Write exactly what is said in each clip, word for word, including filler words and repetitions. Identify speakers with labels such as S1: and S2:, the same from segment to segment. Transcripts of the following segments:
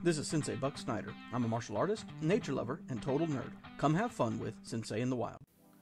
S1: This is Sensei Buck Snyder. I'm a martial artist, nature lover, and total nerd. Come have fun with Sensei in the Wild.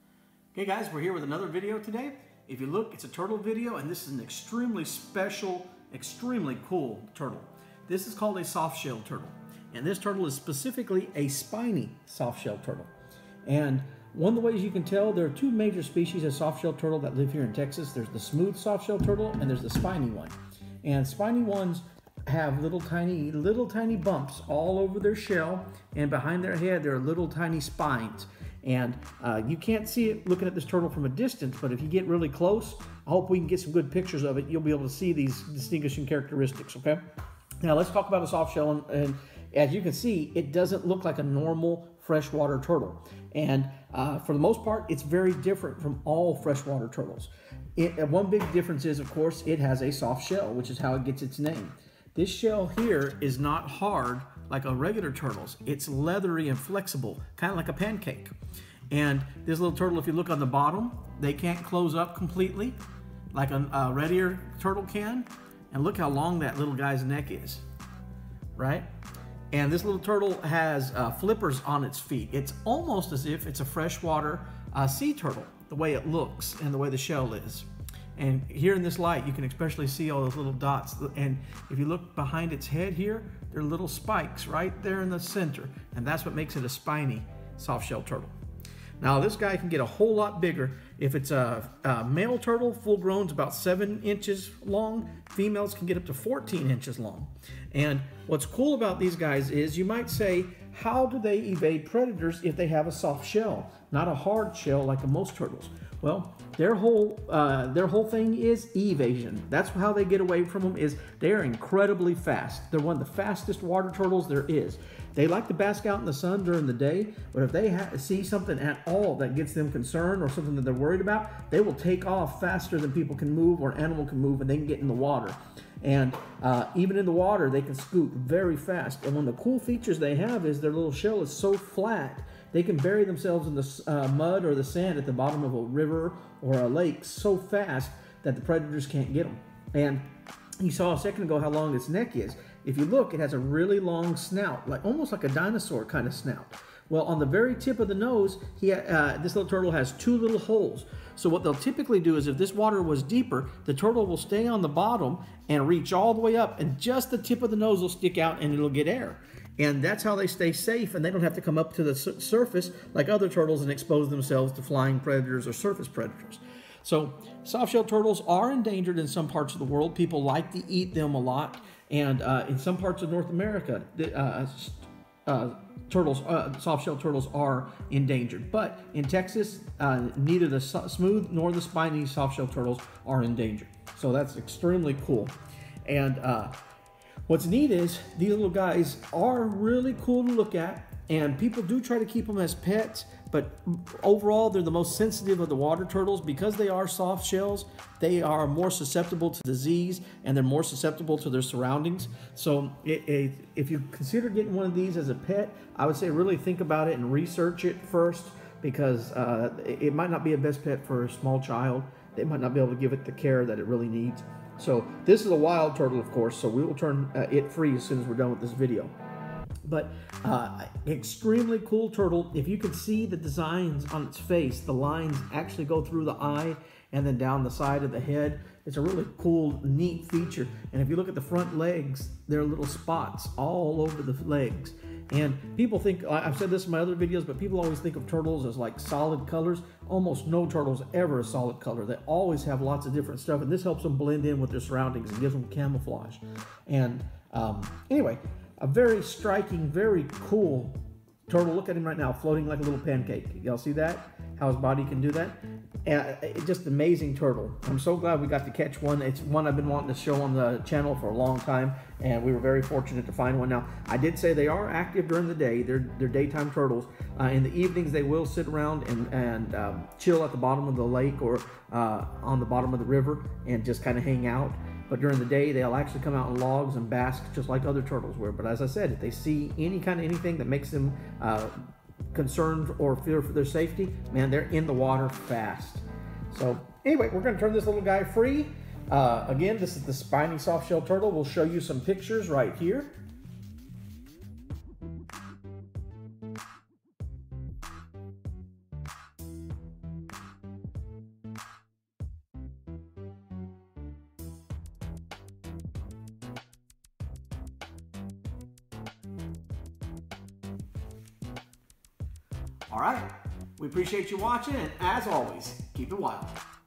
S1: Hey guys, we're here with another video today. If you look, it's a turtle video, and this is an extremely special, extremely cool turtle. This is called a softshell turtle, and this turtle is specifically a spiny softshell turtle. And one of the ways you can tell, there are two major species of softshell turtle that live here in Texas. There's the smooth softshell turtle, and there's the spiny one. And spiny ones have little tiny, little tiny bumps all over their shell, and behind their head there are little tiny spines. And uh, you can't see it looking at this turtle from a distance, but if you get really close, I hope we can get some good pictures of it. You'll be able to see these distinguishing characteristics, okay? Now let's talk about a soft shell, and, and as you can see, it doesn't look like a normal freshwater turtle. And uh, for the most part, it's very different from all freshwater turtles. It, one big difference is, of course, it has a soft shell, which is how it gets its name. This shell here is not hard like a regular turtle's. It's leathery and flexible, kind of like a pancake. And this little turtle, if you look on the bottom, they can't close up completely like a, a red ear turtle can. And look how long that little guy's neck is, right? And this little turtle has uh, flippers on its feet. It's almost as if it's a freshwater uh, sea turtle, the way it looks and the way the shell is. And here in this light, you can especially see all those little dots. And if you look behind its head here, there are little spikes right there in the center. And that's what makes it a spiny softshell turtle. Now, this guy can get a whole lot bigger. If it's a, a male turtle, full grown is about seven inches long. Females can get up to fourteen inches long. And what's cool about these guys is, you might say, how do they evade predators if they have a soft shell, not a hard shell like most turtles? Well, their whole uh, their whole thing is evasion. That's how they get away from them. Is they're incredibly fast. They're one of the fastest water turtles there is. They like to bask out in the sun during the day, but if they ha see something at all that gets them concerned or something that they're worried about, they will take off faster than people can move or an animal can move, and they can get in the water. And uh, even in the water, they can scoot very fast. And one of the cool features they have is their little shell is so flat, they can bury themselves in the uh, mud or the sand at the bottom of a river or a lake so fast that the predators can't get them. And you saw a second ago how long its neck is. If you look, it has a really long snout, like almost like a dinosaur kind of snout. Well, on the very tip of the nose, he, uh, this little turtle has two little holes. So what they'll typically do is, if this water was deeper, the turtle will stay on the bottom and reach all the way up, and just the tip of the nose will stick out and it'll get air. And that's how they stay safe, and they don't have to come up to the surface like other turtles and expose themselves to flying predators or surface predators. So softshell turtles are endangered in some parts of the world. People like to eat them a lot. And uh, in some parts of North America, uh, uh, turtles, uh, softshell turtles are endangered. But in Texas, uh, neither the smooth nor the spiny softshell turtles are endangered. So that's extremely cool. And uh, what's neat is these little guys are really cool to look at, and people do try to keep them as pets, but overall they're the most sensitive of the water turtles. Because they are soft shells, they are more susceptible to disease, and they're more susceptible to their surroundings. So it, it, if you consider getting one of these as a pet, I would say really think about it and research it first, because uh, it might not be a best pet for a small child. They might not be able to give it the care that it really needs. So this is a wild turtle, of course, so we will turn uh, it free as soon as we're done with this video. But uh, extremely cool turtle. If you can see the designs on its face, the lines actually go through the eye and then down the side of the head. It's a really cool, neat feature. And if you look at the front legs, there are little spots all over the legs. And people think, I've said this in my other videos, but people always think of turtles as like solid colors. Almost no turtle's ever a solid color. They always have lots of different stuff, and this helps them blend in with their surroundings and gives them camouflage. And um, anyway, a very striking, very cool turtle. Look at him right now, floating like a little pancake. Y'all see that? How his body can do that? Uh, just amazing turtle. I'm so glad we got to catch one. It's one I've been wanting to show on the channel for a long time, and we were very fortunate to find one. Now, I did say they are active during the day. They're, they're daytime turtles. Uh, in the evenings, they will sit around and, and um, chill at the bottom of the lake or uh, on the bottom of the river and just kind of hang out. But during the day, they'll actually come out in logs and bask just like other turtles will. But as I said, if they see any kind of anything that makes them uh, concerned or fear for their safety, man, they're in the water fast. So anyway, we're going to turn this little guy free. Uh, again, this is the spiny softshell turtle. We'll show you some pictures right here. All right, we appreciate you watching, and as always, keep it wild.